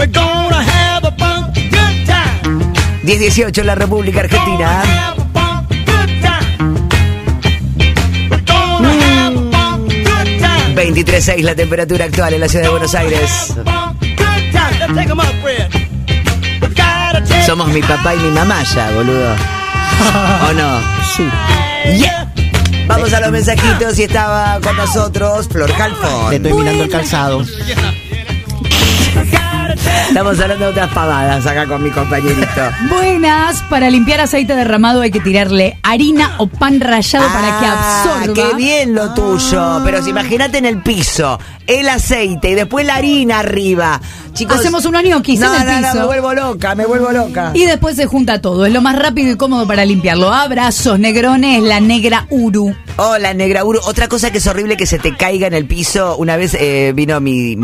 We're gonna have a funky good time. 10:18 en la República Argentina. 23:6 la temperatura actual en la ciudad de Buenos Aires. Somos mi papá y mi mamá ya, boludo. ¿O no? Sí. Yeah. Vamos a los mensajitos y estaba con nosotros Flor Calfón. Le estoy mirando el calzado. Estamos hablando de otras pavadas acá con mi compañerito. Buenas, para limpiar aceite derramado hay que tirarle harina o pan rallado para que absorba. ¡Qué bien lo tuyo! Pero si imagínate en el piso, el aceite y después la harina arriba. Chicos, hacemos unos ñoquis en el piso. No, me vuelvo loca. Y después se junta todo. Es lo más rápido y cómodo para limpiarlo. Abrazos, negrones, la negra Uru. Oh, la negra Uru. Otra cosa que es horrible que se te caiga en el piso. Una vez vino mi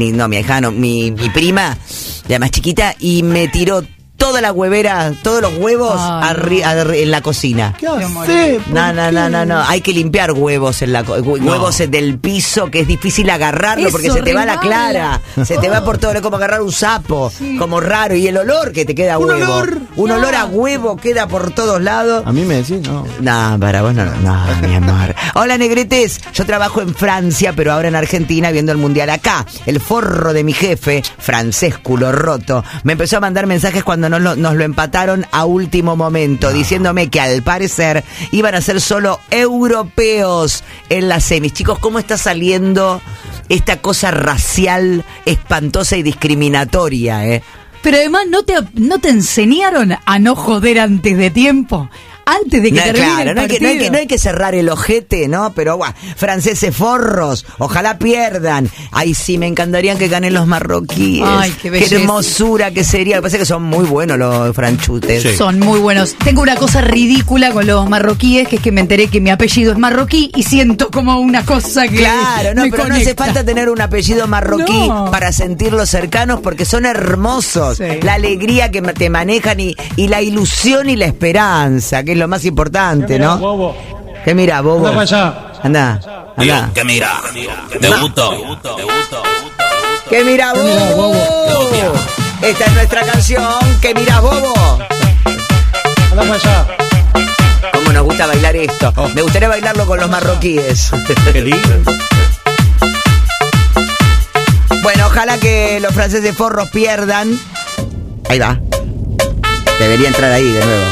prima, la más chiquita, y me tiró toda la huevera, todos los huevos en la cocina. ¿Qué hace? No. Hay que limpiar huevos huevos del piso, que es difícil agarrarlo porque se te va la clara. Se te va por todo, es como agarrar un sapo, como raro. Y el olor que te queda a huevo. Un olor a huevo queda por todos lados. A mí me decís, no. No, para vos no, mi amor. Hola, negretes. Yo trabajo en Francia, pero ahora en Argentina viendo el mundial acá. El forro de mi jefe, francés culo roto, me empezó a mandar mensajes cuando nos lo empataron a último momento, diciéndome que al parecer iban a ser solo europeos en las semis. Chicos, ¿cómo está saliendo esta cosa racial, espantosa y discriminatoria, Pero además, ¿no te enseñaron a no joder antes de tiempo? Antes de que termine el partido. No hay que cerrar el ojete, ¿no? Pero bueno, franceses forros, ojalá pierdan. Ay, sí, me encantarían que ganen los marroquíes. Ay, qué belleza. Qué hermosura que sería. Me parece que son muy buenos los franchutes. Sí. Son muy buenos. Tengo una cosa ridícula con los marroquíes, que es que me enteré que mi apellido es marroquí y siento como una cosa que Claro, no, me pero conecta. no hace falta tener un apellido marroquí para sentirlos cercanos, porque son hermosos. Sí. La alegría que te manejan y la ilusión y la esperanza, que es lo más importante, ¿no? Bobo. ¿Qué mira, bobo? Anda para allá. Anda. ¿Qué mira? ¿Te gustó? ¿Qué mira, bobo? Esta es nuestra canción. ¿Qué mira, bobo? Anda para allá. ¿Cómo nos gusta bailar esto? Me gustaría bailarlo con los marroquíes. Qué lindo. Bueno, ojalá que los franceses forros pierdan. Ahí va. Debería entrar ahí de nuevo.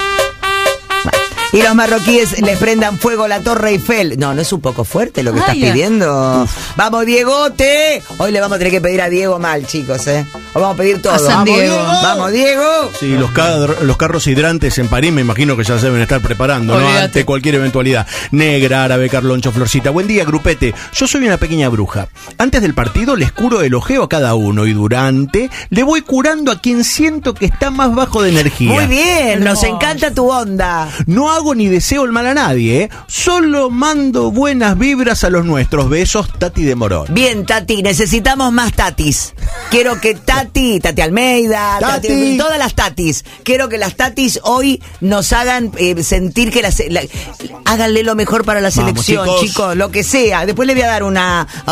Y los marroquíes le prendan fuego a la Torre Eiffel. No es un poco fuerte lo que estás pidiendo. Vamos, Diegote. Hoy le vamos a tener que pedir a Diego mal, chicos, Hoy vamos a pedir todo. A San Diego. Vamos, Diego. Sí, los carros hidrantes en París me imagino que ya se deben estar preparando, ¿no? Olvídate. Ante cualquier eventualidad. Negra, árabe, Carloncho, Florcita. Buen día, grupete. Yo soy una pequeña bruja. Antes del partido les curo el ojeo a cada uno y durante le voy curando a quien siento que está más bajo de energía. Muy bien, nos encanta tu onda. No hago ni deseo el mal a nadie, Solo mando buenas vibras a los nuestros. Besos, Tati de Morón. Bien, Tati, necesitamos más Tatis. Quiero que Tati Almeida, Tati. todas las Tatis. Quiero que las Tatis hoy nos hagan sentir que háganle lo mejor para la selección, chicos, lo que sea. Después le voy a dar ¿Un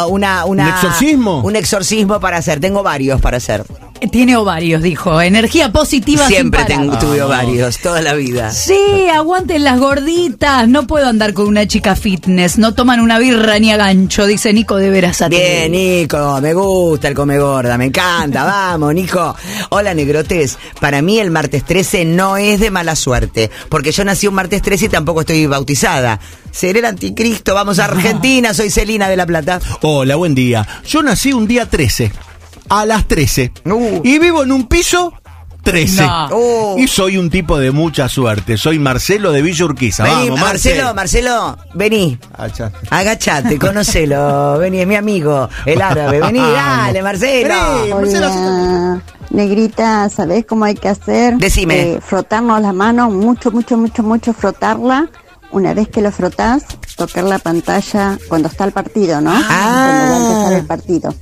exorcismo? Un exorcismo para hacer. Tengo varios para hacer. Tiene ovarios, dijo. Energía positiva Siempre sin parar. tuve ovarios, toda la vida. Sí, aguanten las gorditas. No puedo andar con una chica fitness. No toman una birra ni a gancho, dice Nico de Verazate. Bien, Nico, me gusta el come gorda, me encanta, vamos, Nico. Hola, negrotes. Para mí el martes 13 no es de mala suerte, porque yo nací un martes 13 y tampoco estoy bautizada. Seré el anticristo, vamos a Argentina, soy Celina de La Plata. Hola, buen día. Yo nací un día 13, a las 13, y vivo en un piso 13. No. Y soy un tipo de mucha suerte. Soy Marcelo de Villa Urquiza. Vení, Vamos, Marcelo, vení. Agachate, conocelo. Vení, es mi amigo, el árabe. Vení, dale, Marcelo. Hola, negrita, ¿sabés cómo hay que hacer? Decime. Frotarnos las manos, mucho, frotarla. Una vez que lo frotás, tocar la pantalla cuando está el partido, ¿no? Cuando va a empezar el partido.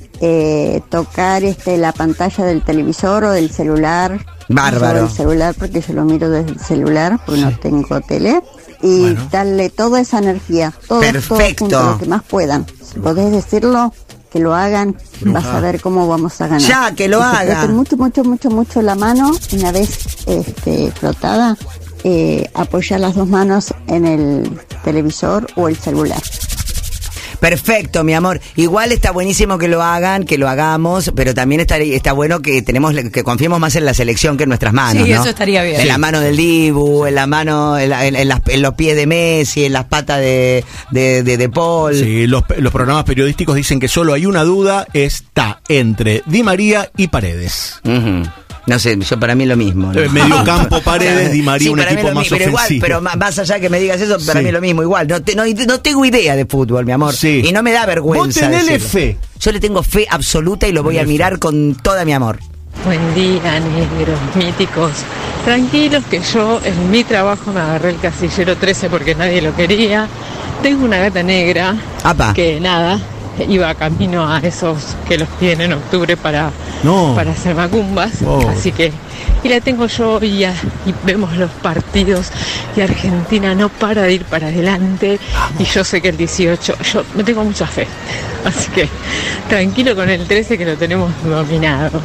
Tocar la pantalla del televisor o del celular. Bárbaro. Del celular, porque yo lo miro desde el celular, porque no tengo tele. Y darle toda esa energía. Todo Perfecto. junto, lo que más puedan. Si podés decirlo, que lo hagan, vas a ver cómo vamos a ganar. Ya, que lo haga. Mucho la mano, una vez frotada, apoyar las dos manos en el televisor o el celular. Perfecto, mi amor. Igual está buenísimo que lo hagan, que lo hagamos, pero también está bueno que confiemos más en la selección que en nuestras manos, sí, ¿no? eso estaría bien. En la mano del Dibu, en la mano, en los pies de Messi, en las patas de Paul. Sí, los programas periodísticos dicen que solo hay una duda, está entre Di María y Paredes. Uh-huh. No sé, para mí es lo mismo, ¿no? Medio campo, Paredes, Di María, sí, un equipo más pero ofensivo. Igual, pero más allá que me digas eso, para mí es lo mismo, igual. No tengo idea de fútbol, mi amor. Sí. Y no me da vergüenza. Vos tenele decirlo. fe. Yo le tengo fe absoluta y lo voy a mirar con toda mi amor. Buen día, negros, míticos. Tranquilos que yo en mi trabajo me agarré el casillero 13 porque nadie lo quería. Tengo una gata negra que nada, iba camino a esos que los piden en octubre para hacer macumbas. Así que, y la tengo yo y vemos los partidos y Argentina no para de ir para adelante. Y yo sé que el 18, yo me tengo mucha fe. Así que tranquilo con el 13 que lo tenemos dominado.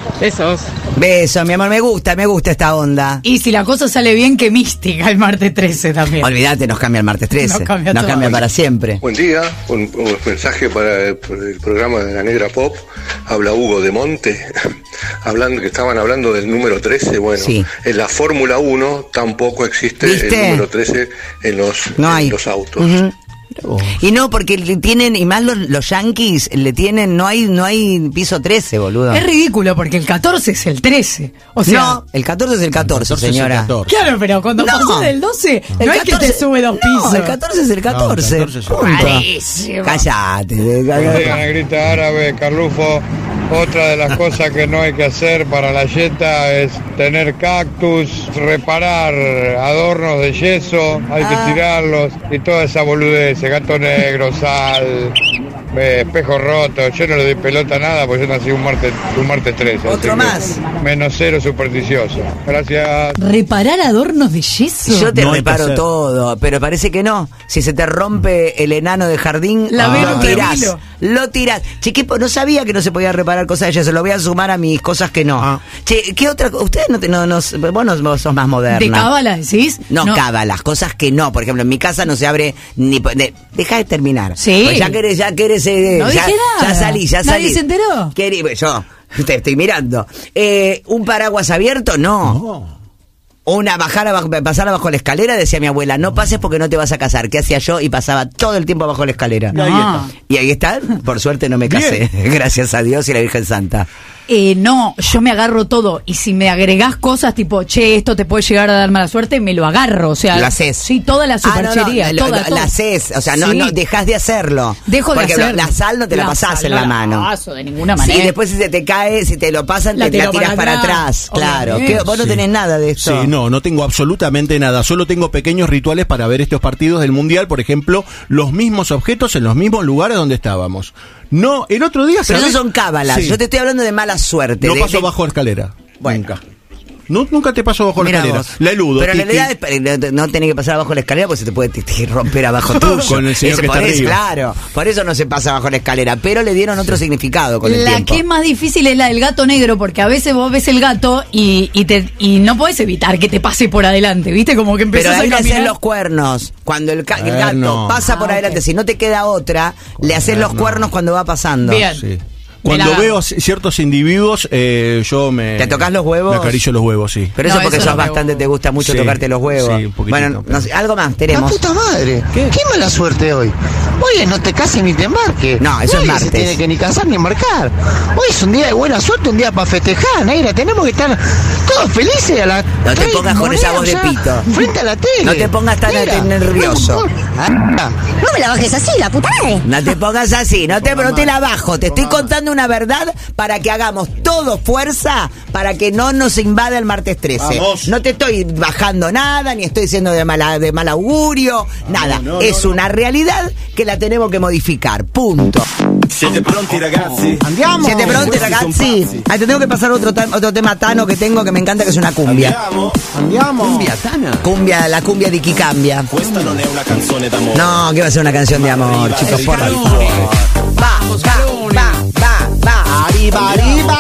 Besos, mi amor, me gusta esta onda. Y si la cosa sale bien, qué mística el martes 13 también. Olvídate, nos cambia el martes 13. Nos cambia para siempre. Buen día, un mensaje para el programa de la Negra Pop. Habla Hugo de Monte, que estaban hablando del número 13. Bueno, sí. En la Fórmula 1 tampoco existe el número 13 en los autos. Uh-huh. Y no, porque tienen, y más los yankees le tienen, no hay piso 13, boludo. Es ridículo, porque el 14 es el 13. O sea, no, el 14 es el 14, señora. Es el 14. Claro, pero cuando pasó del 12, no es que te sube 2 pisos. No, el 14 es el 14. Buenísimo. Cállate. Negrita árabe, Carlufo. Otra de las cosas que no hay que hacer para la yeta es tener cactus, reparar adornos de yeso, hay que tirarlos y toda esa boludez, gato negro, sal, espejo roto. Yo no le doy pelota a nada porque yo nací un martes 13. Otro más. Menos 0 supersticioso. Gracias. ¿Reparar adornos de yeso? Yo te reparo todo, pero parece que no. Si se te rompe el enano de jardín, lo tirás. Chiquipo, no sabía que no se podía reparar cosas de yeso, lo voy a sumar a mis cosas que no. Che, ¿qué otra? Ustedes vos sos más moderna. ¿De cábala decís? No, cábalas, cosas que no. Por ejemplo, en mi casa no se abre ni... Deja de terminar. Sí. Pues ya querés... no dije nada. Ya salí. ¿Nadie se enteró? Yo te estoy mirando. ¿Un paraguas abierto? No. Pasar abajo la escalera, decía mi abuela, no pases porque no te vas a casar. ¿Qué hacía yo? Y pasaba todo el tiempo abajo la escalera. Y ahí está. Por suerte no me casé. Gracias a Dios y la Virgen Santa. No, yo me agarro todo. Y si me agregás cosas tipo, esto te puede llegar a dar mala suerte, me lo agarro. O sea, lo haces. Sí, toda la superchería. La haces. O sea, no dejás de hacerlo. Dejo de hacerlo. La sal no te la pasás en la mano. No la paso de ninguna manera. Sí, después si se te cae, si te lo pasan, te la tiras para atrás. Claro. Vos no tenés nada de esto. Sí, no tengo absolutamente nada. Solo tengo pequeños rituales para ver estos partidos del Mundial. Por ejemplo, los mismos objetos en los mismos lugares donde estábamos. No, el otro día... Pero esos son cábalas. Sí. Yo te estoy hablando de mala suerte. No paso bajo la escalera. Bueno. Nunca te paso bajo la escalera. La eludo. Pero en realidad no tenés que pasar abajo la escalera porque se te puede romper abajo tuyo. Con el señor que está arriba. Claro, por eso no se pasa bajo la escalera. Pero le dieron otro significado con el tiempo. La que es más difícil es la del gato negro, porque a veces vos ves el gato y no podés evitar que te pase por adelante, ¿viste? Como que empezás a caminar. Pero ahí le haces los cuernos. Cuando el gato pasa por adelante, si no te queda otra, le haces los cuernos cuando va pasando. Bien. Sí. Cuando veo ciertos individuos, yo me... ¿Te tocas los huevos? Me acaricio los huevos, sí. Pero eso porque sos bastante, te gusta mucho tocarte los huevos. Sí, un poquitito. Bueno, no sé, algo más, tenemos. ¡La puta madre! ¿Qué mala suerte hoy? Oye, no te cases ni te embarques. No, eso es martes. No se tiene que ni casar ni embarcar. Hoy es un día de buena suerte, un día para festejar, negra. Tenemos que estar todos felices a la... No te pongas con esa voz de pito. Frente a la tele. No te pongas tan nervioso. No me la bajes así, la puta madre. No te pongas así, no te la bajo. Te estoy contando una verdad para que hagamos todo fuerza para que no nos invada el martes 13. Vamos. No te estoy bajando nada, ni estoy diciendo de mal augurio, nada. Es una realidad que la tenemos que modificar. Punto. Siete pronti, ragazzi. Andiamo. Siete pronti, ragazzi. Te tengo que pasar otro tema tano que tengo que me encanta, que es una cumbia. Andiamo. Cumbia tana. La cumbia di chi cambia. Questa non è una canzone d'amore. No, que va a ser una canción de amor, chicos, por favor. Va. Arriba, arriba.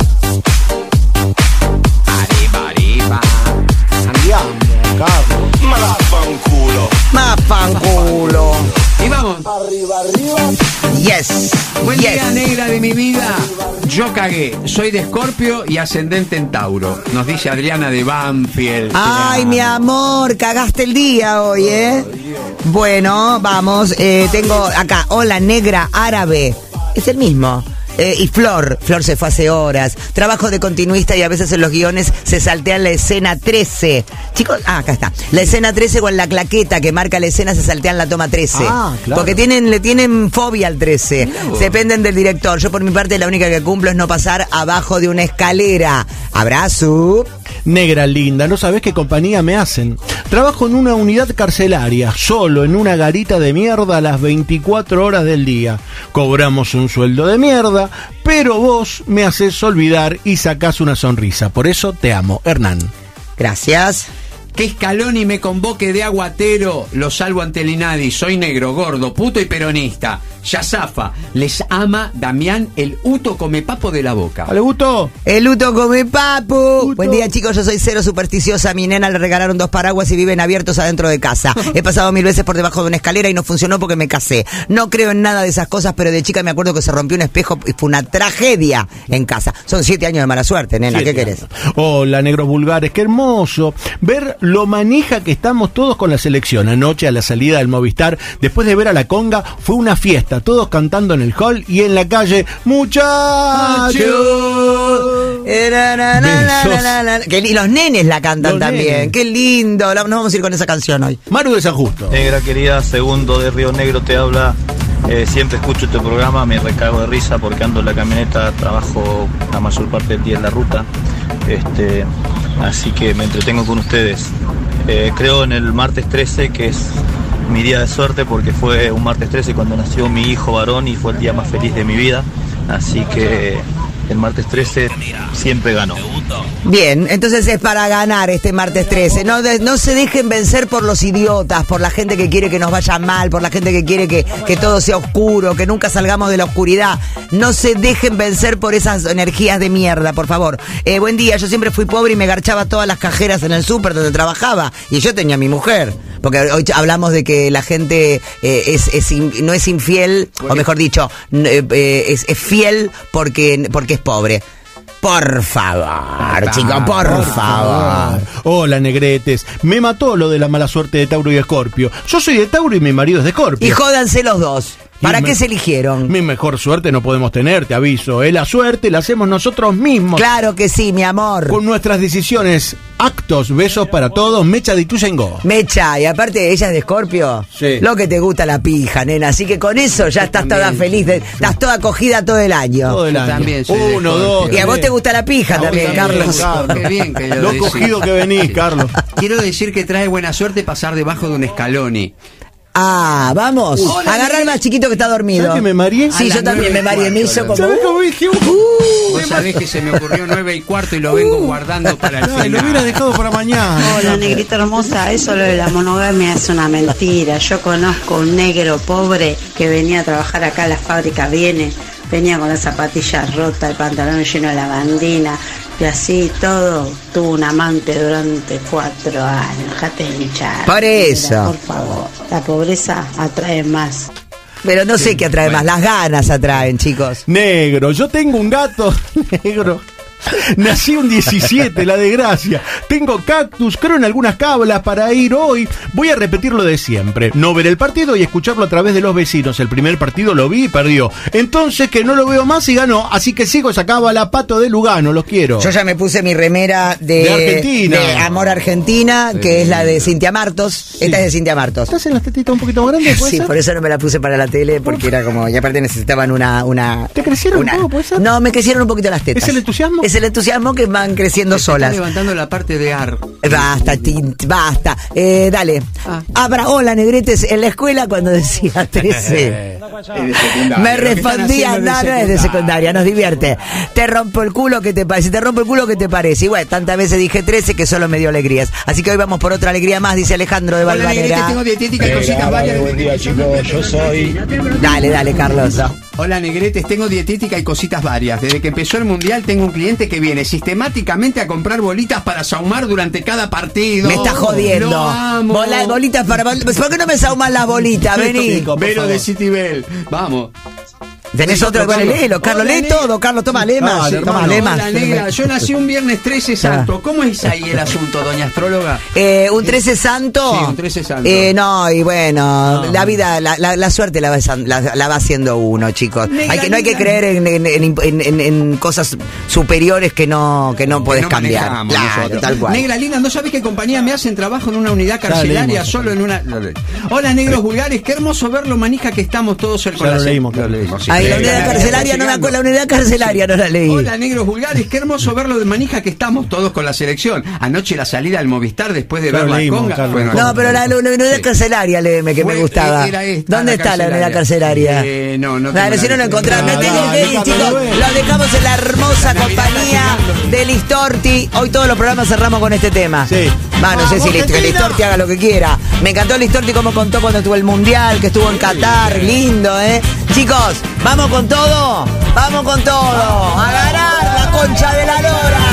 Andiamo, Carlos. Más fanculo. Y vamos. Arriba, arriba. Yes. Buen yes. día, negra de mi vida. Yo cagué. Soy de Escorpio y ascendente en Tauro. Nos dice Adriana de Banfield. Ay, mi amor, cagaste el día hoy, ¿eh? Bueno, vamos. Tengo acá, hola, negra árabe. Es el mismo. Y Flor se fue hace horas. Trabajo de continuista y a veces en los guiones se saltean la escena 13. Chicos, acá está. La escena 13 con la claqueta que marca la escena se saltean la toma 13. Ah, claro. Porque le tienen fobia al 13. Dependen del director. Yo por mi parte la única que cumplo es no pasar abajo de una escalera. Abrazo. Negra linda, no sabés qué compañía me hacen. Trabajo en una unidad carcelaria, solo en una garita de mierda a las 24 horas del día. Cobramos un sueldo de mierda, pero vos me haces olvidar y sacás una sonrisa. Por eso te amo, Hernán. Gracias. Que Scaloni me convoque de aguatero, lo salvo ante el Inadi. Soy negro, gordo, puto y peronista. Ya zafa. Les ama Damián, el Uto come papo de la boca. ¿Ale Uto? El Uto come papo. Buen día, chicos, yo soy cero supersticiosa. A mi nena le regalaron 2 paraguas y viven abiertos adentro de casa. He pasado 1000 veces por debajo de una escalera y no funcionó porque me casé. No creo en nada de esas cosas, pero de chica me acuerdo que se rompió un espejo y fue una tragedia en casa. Son 7 años de mala suerte, nena. ¿Qué querés? Hola, negros vulgares, qué hermoso ver lo manija que estamos todos con la selección. Anoche a la salida del Movistar, después de ver a la conga, fue una fiesta, todos cantando en el hall y en la calle, muchachos. Y los nenes la cantan Los también. nenes. Qué lindo. Nos vamos a ir con esa canción hoy. Maru de San Justo. Negra querida, Segundo de Río Negro te habla. Siempre escucho este programa, me recago de risa porque ando en la camioneta, trabajo la mayor parte del día en la ruta. Así que me entretengo con ustedes. Creo en el martes 13, que es mi día de suerte porque fue un martes 13 cuando nació mi hijo varón y fue el día más feliz de mi vida. Así que el martes 13 siempre ganó. Bien, entonces es para ganar este martes 13. No se dejen vencer por los idiotas, por la gente que quiere que nos vaya mal, por la gente que quiere que todo sea oscuro, que nunca salgamos de la oscuridad. No se dejen vencer por esas energías de mierda, por favor. Buen día, yo siempre fui pobre y me garchaba todas las cajeras en el súper donde trabajaba. Y yo tenía a mi mujer. Porque hoy hablamos de que la gente no es infiel, o mejor dicho, es fiel porque es pobre. Por favor, chicos, por favor. Hola, negretes. Me mató lo de la mala suerte de Tauro y Escorpio. Yo soy de Tauro y mi marido es de Escorpio. Y jódanse los dos. ¿Para qué se eligieron? Mi mejor suerte no podemos tener, te aviso. La suerte la hacemos nosotros mismos. Claro que sí, mi amor. Con nuestras decisiones, actos, besos para todos. Mecha de Ituzaingó. Mecha, y aparte ella es de Escorpio. Sí. Lo que te gusta la pija, nena. Así que con eso ya estás toda feliz. Estás toda acogida todo el año. Todo el año. También soy 1, 2. Y a vos te gusta la pija también, Carlos. Qué bien que Lo cogido que venís, Carlos. Quiero decir que trae buena suerte pasar debajo de un Scaloni. Ah, vamos. Agarra al más chiquito que está dormido. ¿Sabes que me mareé? Sí, yo también me mareé. Me hizo como... ¿Sabes cómo dije? Vos sabés que se me ocurrió 9:15 y lo vengo guardando para el final. Lo hubiera dejado para mañana. Hola, negrita hermosa, eso lo de la monogamia es una mentira. Yo conozco un negro pobre que venía a trabajar acá a la fábrica, venía con las zapatillas rotas, el pantalón lleno de lavandina y así todo. Tuvo un amante durante 4 años. Dejate de hinchar. Por eso. Por favor, la pobreza atrae más. Pero no sé qué atrae más. Las ganas atraen, chicos. Negro, yo tengo un gato negro. Nací un 17, la desgracia. Tengo cactus, creo en algunas cábalas para ir hoy. Voy a repetir lo de siempre. No ver el partido y escucharlo a través de los vecinos. El primer partido lo vi y perdió. Entonces que no lo veo más y ganó. Así que sigo esa cábala, Pato de Lugano, los quiero. Yo ya me puse mi remera de Argentina. De Amor Argentina, Sí. que es la de Cintia Martos. Esta es de Cintia Martos. ¿Estás en las tetitas un poquito más grandes? ¿Puede Sí, ser? por eso no me la puse para la tele, porque era como, y aparte necesitaban una ¿Te crecieron un poco, puede ser? No, me crecieron un poquito las tetas. ¿Es el entusiasmo? Es el entusiasmo que van creciendo Se está solas. levantando la parte de ar. Basta, basta. Dale. Hola, negretes. En la escuela cuando decía 13, me respondía, no es de secundaria, nos divierte. Te rompo el culo, ¿qué te parece? Te rompo el culo, ¿qué te parece? Y bueno, tantas veces dije 13 que solo me dio alegrías. Así que hoy vamos por otra alegría más, dice Alejandro de Hola, negrete, Valvanera. tengo dietética y cositas varias. Buen día, chicos. Yo soy Dale, Carlos. Hola, Negretes, tengo dietética y cositas varias. Desde que empezó el Mundial tengo un cliente que viene sistemáticamente a comprar bolitas para saumar durante cada partido. Me está jodiendo. Lo amo. Bolitas para... ¿Por qué no me saumas las bolitas? Vení. Vero de Citibel. Vamos. Tenés otro igual, léelo, Carlos, lee todo, Carlos, toma lema. Toma lema. Hola, negra, yo nací un viernes 13 santo. ¿Cómo es ahí el asunto, doña astróloga? ¿Un 13 santo? Sí, un 13 santo. No, y bueno, la vida, la suerte la va haciendo uno, chicos. No hay que creer en cosas superiores que no podés cambiar. Claro, tal cual. Negra linda, ¿no sabés qué compañía me hacen trabajo en una unidad carcelaria solo en una... Hola, negros vulgares, qué hermoso ver lo manija que estamos todos el con la... Lo leímos. Sí. La unidad carcelaria no me acuerdo, la unidad carcelaria no la leí. Hola, negros vulgares, qué hermoso verlo de manija que estamos todos con la selección. Anoche la salida del Movistar después de ver la conga. Bueno, no, pero la unidad carcelaria léeme que me gustaba. ¿Dónde está la unidad carcelaria? No. Claro, si no lo encontrás, me tengo que ir, chicos. Lo dejamos en la hermosa compañía de Listorti. Hoy todos los programas cerramos con este tema. Sí. No sé si Listorti haga lo que quiera. Me encantó Listorti como contó cuando tuvo el Mundial, que estuvo en Qatar, lindo, Chicos, vamos con todo, a ganar la concha de la lora.